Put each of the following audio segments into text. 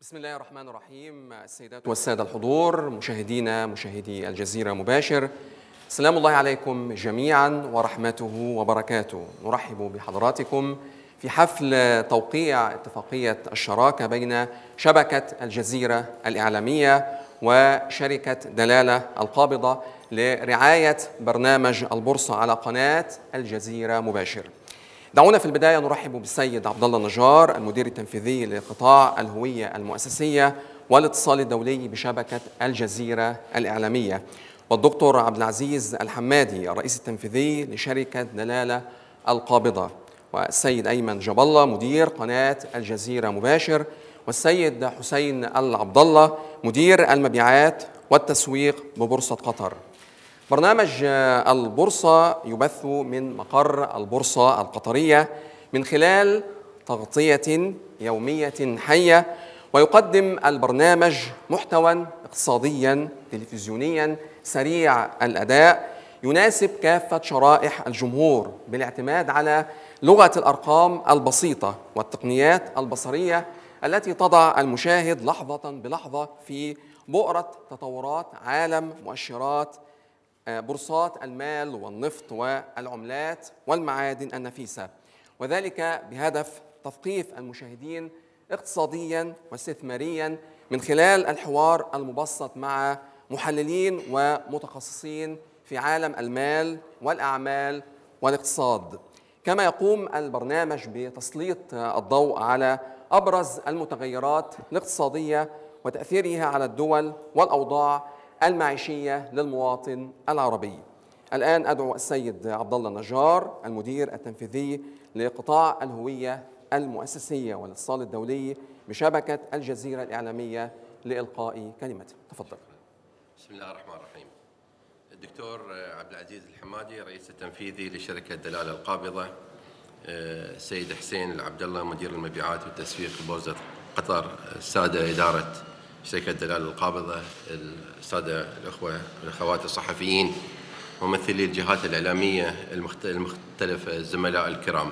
بسم الله الرحمن الرحيم. السيدات والسادة الحضور، مشاهدي الجزيرة مباشر، سلام الله عليكم جميعا ورحمته وبركاته. نرحب بحضراتكم في حفل توقيع اتفاقية الشراكة بين شبكة الجزيرة الإعلامية وشركة دلالة القابضة لرعاية برنامج البورصة على قناة الجزيرة مباشر. دعونا في البداية نرحب بالسيد عبد الله النجار، المدير التنفيذي لقطاع الهوية المؤسسية والاتصال الدولي بشبكة الجزيرة الإعلامية، والدكتور عبد العزيز الحمادي، الرئيس التنفيذي لشركة دلالة القابضة، والسيد أيمن جاب الله، مدير قناة الجزيرة مباشر، والسيد حسين العبد الله، مدير المبيعات والتسويق ببورصة قطر. برنامج البورصة يبث من مقر البورصة القطرية من خلال تغطية يومية حية، ويقدم البرنامج محتوى اقتصاديا تلفزيونيا سريع الأداء يناسب كافة شرائح الجمهور، بالاعتماد على لغة الأرقام البسيطة والتقنيات البصرية التي تضع المشاهد لحظة بلحظة في بؤرة تطورات عالم مؤشرات بورصات المال والنفط والعملات والمعادن النفيسة، وذلك بهدف تثقيف المشاهدين اقتصاديا واستثماريا من خلال الحوار المبسط مع محللين ومتخصصين في عالم المال والأعمال والاقتصاد. كما يقوم البرنامج بتسليط الضوء على أبرز المتغيرات الاقتصادية وتأثيرها على الدول والأوضاع المعيشية للمواطن العربي. الآن أدعو السيد عبد الله النجار، المدير التنفيذي لقطاع الهوية المؤسسية والاتصال الدولي بشبكة الجزيرة الإعلامية، لإلقاء كلمته. تفضل. بسم الله الرحمن الرحيم. الدكتور عبد العزيز الحمادي، رئيس التنفيذي لشركة دلالة القابضة. السيد حسين العبد الله، مدير المبيعات والتسويق ببورصة قطر. السادة إدارة شركة دلالة القابضة، السادة الأخوة والأخوات الصحفيين، ممثلي الجهات الإعلامية المختلفة، الزملاء الكرام.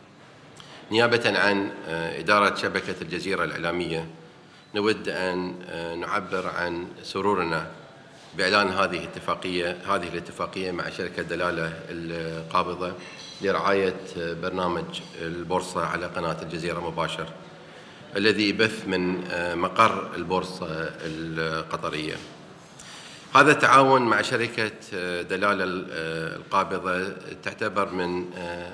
نيابة عن إدارة شبكة الجزيرة الإعلامية، نود أن نعبر عن سرورنا بإعلان هذه الاتفاقية مع شركة دلالة القابضة لرعاية برنامج البورصة على قناة الجزيرة مباشر، الذي يبث من مقر البورصة القطرية. هذا التعاون مع شركة دلالة القابضة تعتبر من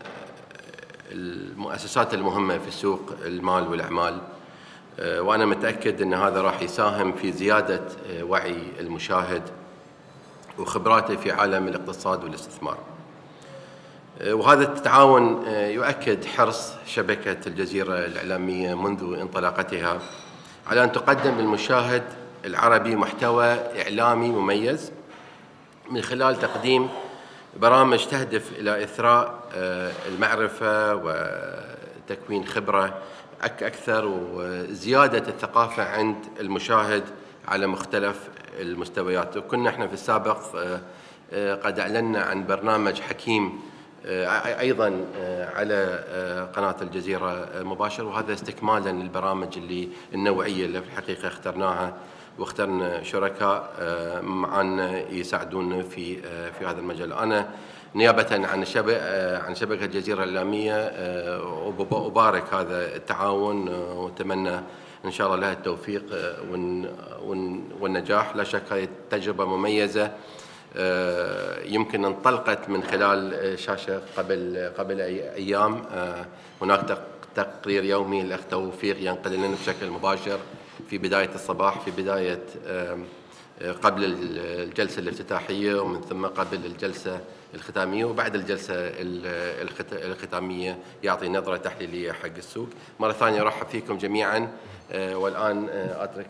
المؤسسات المهمة في سوق المال والأعمال، وأنا متأكد أن هذا راح يساهم في زيادة وعي المشاهد وخبراته في عالم الاقتصاد والاستثمار. وهذا التعاون يؤكد حرص شبكة الجزيرة الإعلامية منذ انطلاقتها على أن تقدم للمشاهد العربي محتوى إعلامي مميز من خلال تقديم برامج تهدف إلى إثراء المعرفة وتكوين خبرة أكثر وزيادة الثقافة عند المشاهد على مختلف المستويات. وكنا احنا في السابق قد أعلنا عن برنامج حكيم أيضا على قناة الجزيرة مباشر، وهذا استكمالا للبرامج النوعية اللي في الحقيقة اخترناها، واخترنا شركاء معنا يساعدونا في هذا المجال. أنا نيابة عن شبكة الجزيرة الإعلامية أبارك هذا التعاون، وأتمنى إن شاء الله لها التوفيق والنجاح. لا شك هذه تجربة مميزة يمكن انطلقت من خلال شاشة قبل أيام. هناك تقرير يومي للأخ توفيق ينقل لنا بشكل مباشر في بداية الصباح، في بداية قبل الجلسة الافتتاحية، ومن ثم قبل الجلسة الختامية، وبعد الجلسة الختامية يعطي نظرة تحليلية حق السوق. مرة ثانية أرحب فيكم جميعا، والآن أترك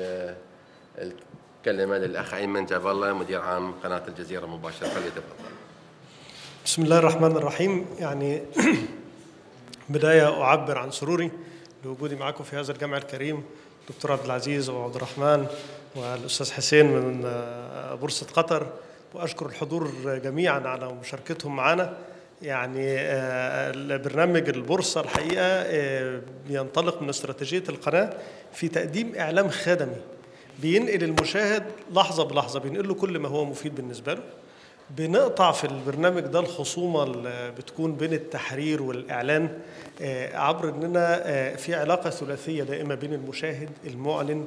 الكلمة للأخ أيمن جاب الله، مدير عام قناة الجزيرة مباشرة، فليتفضل. بسم الله الرحمن الرحيم. يعني بداية أعبر عن سروري لوجودي معكم في هذا الجمع الكريم، دكتور عبد العزيز وعبد الرحمن والأستاذ حسين من بورصة قطر، وأشكر الحضور جميعا على مشاركتهم معنا. يعني برنامج البورصة الحقيقة بينطلق من استراتيجية القناة في تقديم إعلام خدمي بينقل المشاهد لحظة بلحظة، بينقل له كل ما هو مفيد بالنسبة له. بنقطع في البرنامج ده الخصومة اللي بتكون بين التحرير والإعلان عبر أننا في علاقة ثلاثية دائمة بين المشاهد، المعلن،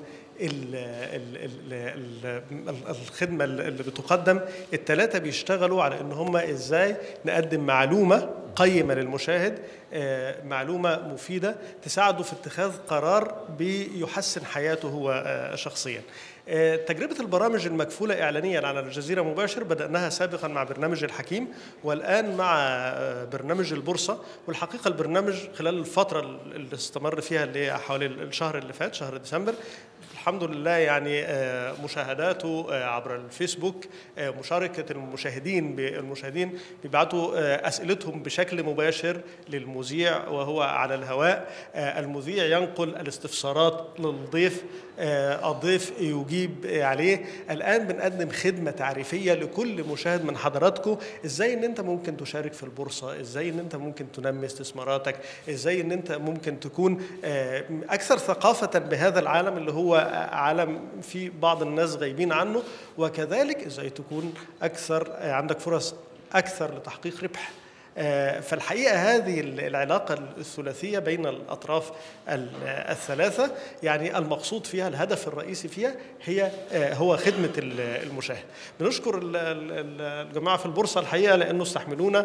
الخدمة اللي بتقدم. الثلاثة بيشتغلوا على أن هم إزاي نقدم معلومة قيمة للمشاهد، معلومة مفيدة تساعده في اتخاذ قرار بيحسن حياته هو شخصيا. تجربة البرامج المكفولة إعلانيا على الجزيرة مباشر بدأناها سابقا مع برنامج الحكيم، والآن مع برنامج البورصة. والحقيقة البرنامج خلال الفترة اللي استمر فيها اللي هي حوالي الشهر اللي فات، شهر ديسمبر، الحمد لله يعني مشاهداته عبر الفيسبوك، مشاركة المشاهدين بيبعتوا أسئلتهم بشكل مباشر للمذيع وهو على الهواء. المذيع ينقل الاستفسارات للضيف، الضيف يجيب عليه. الآن بنقدم خدمة تعريفية لكل مشاهد من حضراتكم، إزاي إن أنت ممكن تشارك في البورصة، إزاي إن أنت ممكن تنمي استثماراتك، إزاي إن أنت ممكن تكون أكثر ثقافة بهذا العالم اللي هو عالم في بعض الناس غايبين عنه، وكذلك إزاي تكون أكثر عندك فرص أكثر لتحقيق ربح. فالحقيقة هذه العلاقة الثلاثية بين الأطراف الثلاثة يعني المقصود فيها، الهدف الرئيسي فيها هو خدمة المشاهد. بنشكر الجماعة في البورصة الحقيقة لأنه استحملونا،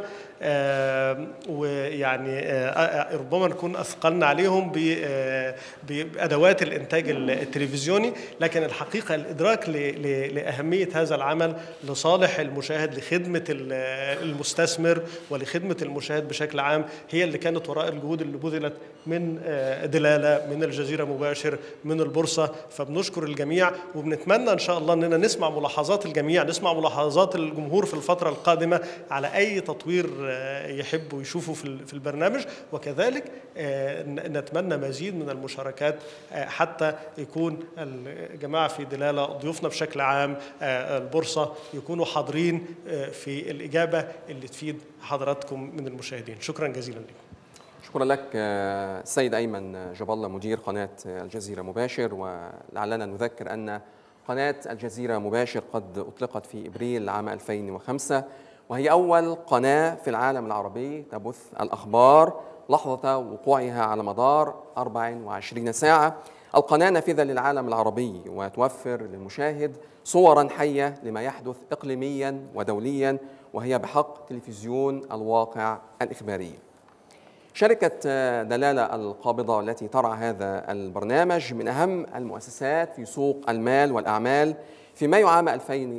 ويعني ربما نكون أثقلنا عليهم بأدوات الإنتاج التلفزيوني، لكن الحقيقة الإدراك لأهمية هذا العمل لصالح المشاهد، لخدمة المستثمر ولخدمة المشاهد بشكل عام، هي اللي كانت وراء الجهود اللي بذلت من دلالة، من الجزيرة مباشر، من البورصة. فبنشكر الجميع، وبنتمنى إن شاء الله أننا نسمع ملاحظات الجميع، نسمع ملاحظات الجمهور في الفترة القادمة على أي تطوير يحبوا يشوفوا في البرنامج، وكذلك نتمنى مزيد من المشاركات حتى يكون الجماعة في دلالة، ضيوفنا بشكل عام، البورصة، يكونوا حاضرين في الإجابة اللي تفيد حضراتكم من المشاهدين. شكرا جزيلا لكم. شكرا لك السيد أيمن جاب الله مدير قناة الجزيرة مباشر. ولعلنا نذكر أن قناة الجزيرة مباشر قد أطلقت في إبريل عام 2005، وهي أول قناة في العالم العربي تبث الأخبار لحظة وقوعها على مدار 24 ساعة. القناة نافذة للعالم العربي وتوفر للمشاهد صورا حية لما يحدث إقليميا ودوليا، وهي بحق تلفزيون الواقع الإخباري. شركة دلالة القابضة التي ترعى هذا البرنامج من أهم المؤسسات في سوق المال والأعمال. في مايو عام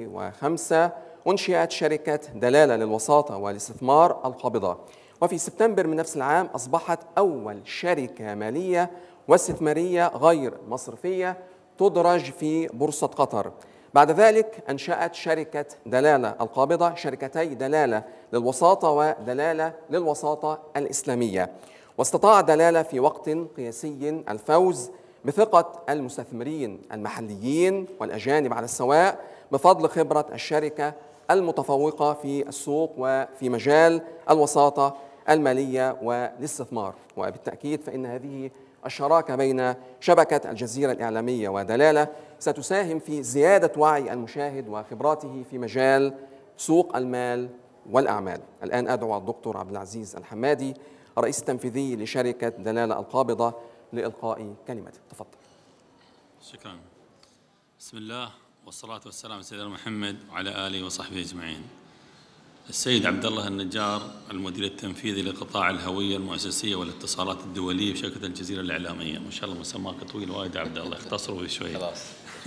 2005 أنشئت شركة دلالة للوساطة والاستثمار القابضة، وفي سبتمبر من نفس العام أصبحت أول شركة مالية واستثمارية غير مصرفية تدرج في بورصة قطر. بعد ذلك أنشأت شركة دلالة القابضة شركتي دلالة للوساطة ودلالة للوساطة الإسلامية، واستطاع دلالة في وقت قياسي الفوز بثقة المستثمرين المحليين والأجانب على السواء بفضل خبرة الشركة المتفوقة في السوق وفي مجال الوساطة المالية والاستثمار. وبالتأكيد فإن هذه الشراكة بين شبكة الجزيرة الإعلامية ودلالة ستساهم في زيادة وعي المشاهد وخبراته في مجال سوق المال والأعمال. الآن أدعو الدكتور عبد العزيز الحمادي الرئيس التنفيذي لشركة دلالة القابضة لإلقاء كلمته. تفضل. شكرا. بسم الله والصلاة والسلام على سيدنا محمد وعلى آله وصحبه أجمعين. السيد عبد الله النجار المدير التنفيذي لقطاع الهوية المؤسسية والاتصالات الدولية بشركة الجزيرة الإعلامية. ما شاء الله مسماك طويل وايد يا عبد الله، اختصروا شوي. خلاص.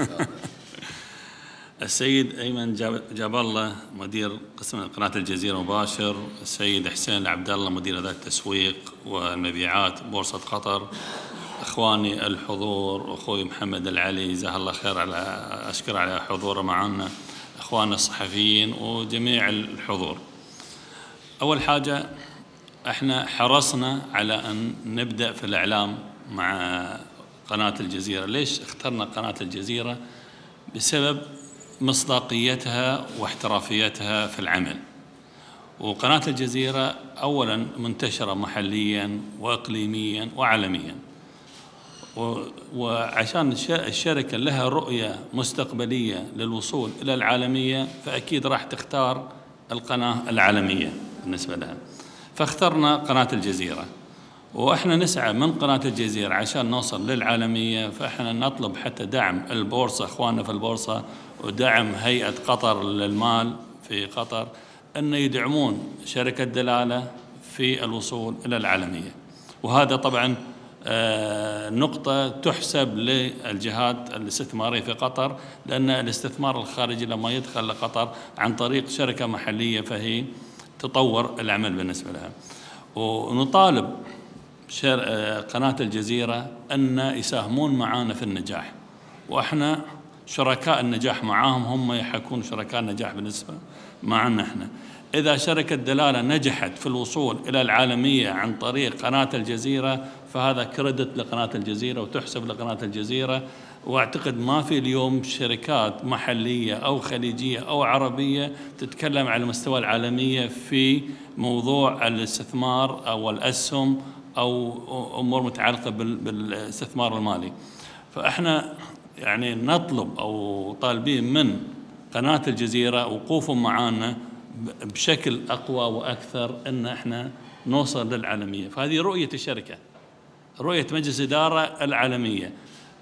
السيد أيمن جاب الله مدير قسم قناة الجزيرة مباشر. السيد حسين عبد الله مدير إدارة التسويق والمبيعات بورصة قطر. اخواني الحضور، اخوي محمد العلي جزاه الله خير اشكر على حضوره معنا، اخواننا الصحفيين وجميع الحضور. اول حاجه احنا حرصنا على ان نبدا في الاعلام مع قناه الجزيره. ليش اخترنا قناه الجزيره؟ بسبب مصداقيتها واحترافيتها في العمل، وقناة الجزيرة أولا منتشرة محليا وإقليميا وعالميا، وعشان الشركة لها رؤية مستقبلية للوصول إلى العالمية، فأكيد راح تختار القناة العالمية بالنسبة لها. فاخترنا قناة الجزيرة، وإحنا نسعى من قناة الجزيرة عشان نوصل للعالمية. فإحنا نطلب حتى دعم البورصة، إخواننا في البورصة، ودعم هيئة قطر للمال في قطر، أن يدعمون شركة دلالة في الوصول إلى العالمية. وهذا طبعا نقطة تحسب للجهات الاستثمارية في قطر، لأن الاستثمار الخارجي لما يدخل لقطر عن طريق شركة محلية فهي تطور العمل بالنسبة لها. ونطالب قناة الجزيرة أن يساهمون معنا في النجاح، وإحنا شركاء النجاح معاهم، هم يحكون شركاء النجاح بالنسبة معنا إحنا. إذا شركة دلالة نجحت في الوصول إلى العالمية عن طريق قناة الجزيرة، فهذا كريدت لقناة الجزيرة وتحسب لقناة الجزيرة. وأعتقد ما في اليوم شركات محلية أو خليجية أو عربية تتكلم على المستوى العالمية في موضوع الاستثمار أو الأسهم أو أمور متعلقة بالاستثمار المالي. فإحنا يعني نطلب أو طالبين من قناة الجزيرة وقوفهم معنا بشكل أقوى وأكثر أن إحنا نوصل للعالمية. فهذه رؤية الشركة، رؤية مجلس إدارة العالمية.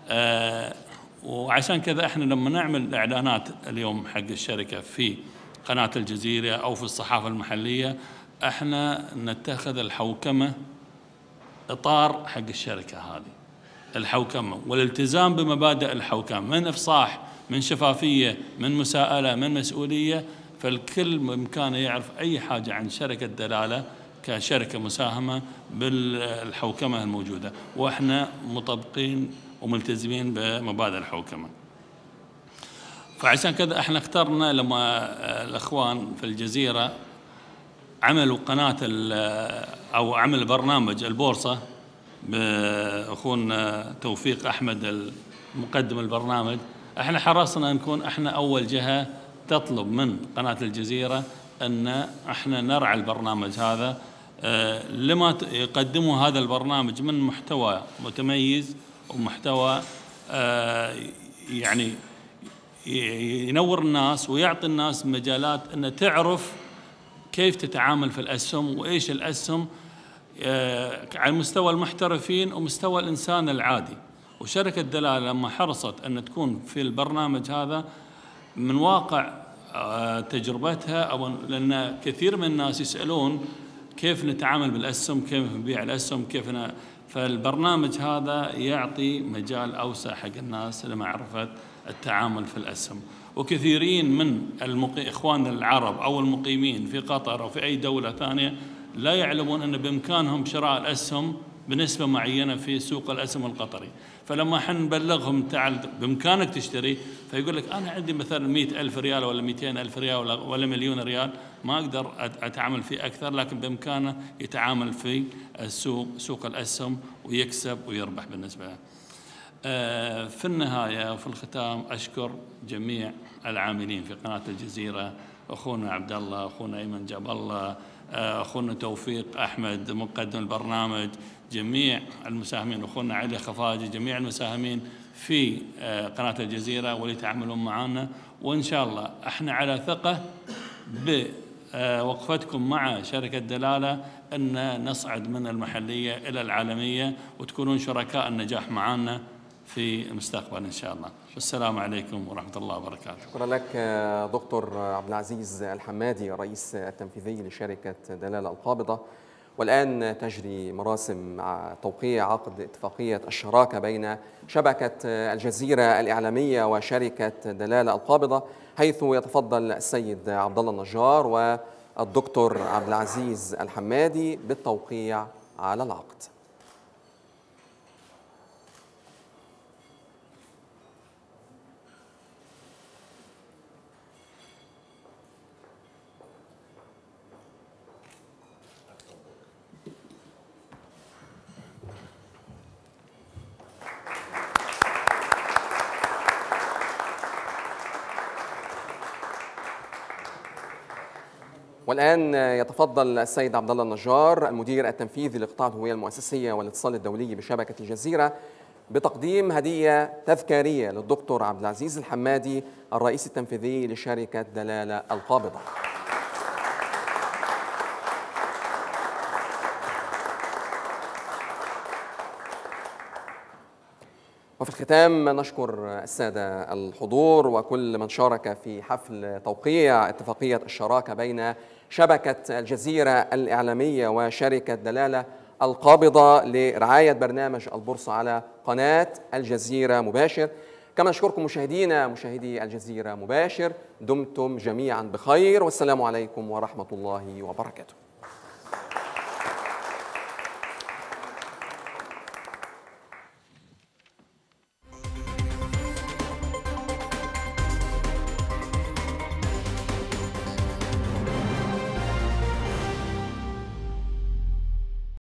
وعشان كذا إحنا لما نعمل إعلانات اليوم حق الشركة في قناة الجزيرة أو في الصحافة المحلية، إحنا نتخذ الحوكمة إطار حق الشركة هذه، الحوكمة والالتزام بمبادئ الحوكمة، من إفصاح، من شفافية، من مساءلة، من مسؤولية. فالكل بإمكانه يعرف أي حاجة عن شركة دلالة كشركة مساهمة بالحوكمة الموجودة، وإحنا مطبقين وملتزمين بمبادئ الحوكمة. فعشان كذا إحنا اخترنا لما الأخوان في الجزيرة عملوا قناة أو عمل برنامج البورصة بأخونا توفيق أحمد المقدم البرنامج، إحنا حرصنا نكون إحنا أول جهة تطلب من قناة الجزيرة أن إحنا نرعى البرنامج هذا، لما يقدموا هذا البرنامج من محتوى متميز ومحتوى يعني ينور الناس ويعطي الناس مجالات أن تعرف كيف تتعامل في الأسهم، وإيش الأسهم على مستوى المحترفين ومستوى الإنسان العادي. وشركة دلالة لما حرصت أن تكون في البرنامج هذا من واقع تجربتها، أو لأن كثير من الناس يسألون كيف نتعامل بالأسهم، كيف نبيع الأسهم، فالبرنامج هذا يعطي مجال أوسع حق الناس لمعرفة التعامل في الأسهم. وكثيرين من إخواننا العرب أو المقيمين في قطر أو في أي دولة ثانية لا يعلمون أن بإمكانهم شراء الأسهم بنسبة معينة في سوق الأسهم القطري. فلما حنبلغهم تعال بإمكانك تشتري، فيقول لك أنا عندي مثلا 100,000 ريال ولا 200,000 ريال ولا مليون ريال، ما أقدر أتعامل فيه أكثر، لكن بإمكانه يتعامل في سوق الأسهم ويكسب ويربح بالنسبة له. في النهاية وفي الختام أشكر جميع العاملين في قناة الجزيرة، أخونا عبد الله، أخونا أيمن جاب الله، أخونا توفيق أحمد مقدم البرنامج، جميع المساهمين، أخونا علي خفاجي، جميع المساهمين في قناة الجزيرة واللي تعملون معنا. وإن شاء الله احنا على ثقة بوقفتكم مع شركة دلالة أن نصعد من المحلية إلى العالمية وتكونون شركاء النجاح معنا في المستقبل إن شاء الله. والسلام عليكم ورحمة الله وبركاته. شكرا لك دكتور عبد العزيز الحمادي، الرئيس التنفيذي لشركة دلالة القابضة. والآن تجري مراسم مع توقيع عقد اتفاقية الشراكة بين شبكة الجزيرة الإعلامية وشركة دلالة القابضة، حيث يتفضل السيد عبد الله النجار والدكتور عبد العزيز الحمادي بالتوقيع على العقد. والآن يتفضل السيد عبد الله النجار المدير التنفيذي لقطاع الهوية المؤسسية والاتصال الدولي بشبكة الجزيرة بتقديم هدية تذكارية للدكتور عبد العزيز الحمادي الرئيس التنفيذي لشركة دلالة القابضة. وفي الختام نشكر السادة الحضور وكل من شارك في حفل توقيع اتفاقية الشراكة بين شبكة الجزيرة الإعلامية وشركة دلالة القابضة لرعاية برنامج البورصة على قناة الجزيرة مباشر. كما نشكركم مشاهدي الجزيرة مباشر. دمتم جميعا بخير، والسلام عليكم ورحمة الله وبركاته.